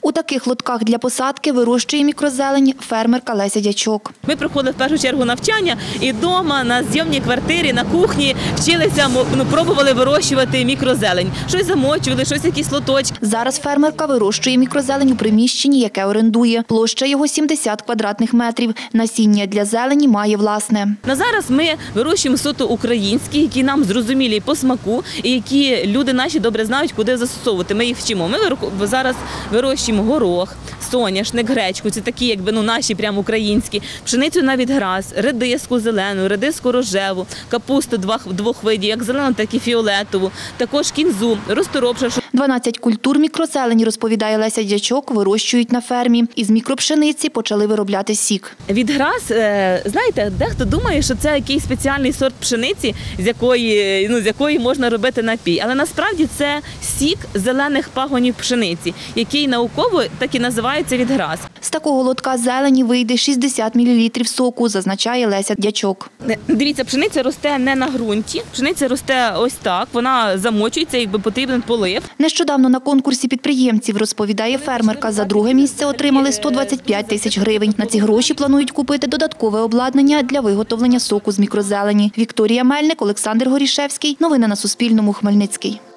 У таких лотках для посадки вирощує мікрозелень фермерка Леся Дячок. Ми проходили в першу чергу навчання і вдома, на зйомній квартирі, на кухні вчилися, пробували вирощувати мікрозелень. Щось замочували, щось якісь лоточки. Зараз фермерка вирощує мікрозелень у приміщенні, яке орендує. Площа його 70 квадратних метрів. Насіння для зелені має власне. На зараз ми вирощуємо суто українські, які нам зрозумілі по смаку і які люди наші добре знають, куди застосовувати. Ми їх вчимо. Ми зараз вирощуємо горох, соняшник, гречку. Це такі, наші прямо українські. Пшеницю на відграз, редиску зелену, редиску рожеву, капусту двох видів, як зелену, так і фіолетову. Також кінзу, розторопша. 12 культур мікрозелені, розповідає Леся Дячок, вирощують на фермі. Із мікропшениці почали виробляти сік. Відграз, знаєте, дехто думає, що це якийсь спеціальний сорт пшениці, з якої можна робити напій. Але насправді це сік зелених пагонів пшениці, який науково так і називається відграз. З такого лотка зелені вийде 60 мл соку, зазначає Леся Дячок. Дивіться, пшениця росте не на ґрунті, пшениця росте ось так, вона замочується, потрібен полив. Нещодавно на конкурсі підприємців, розповідає фермерка, за друге місце отримали 125 тисяч гривень. На ці гроші планують купити додаткове обладнання для виготовлення соку з мікрозелені. Вікторія Мельник, Олександр Горішевський. Новини на Суспільному. Хмельницький.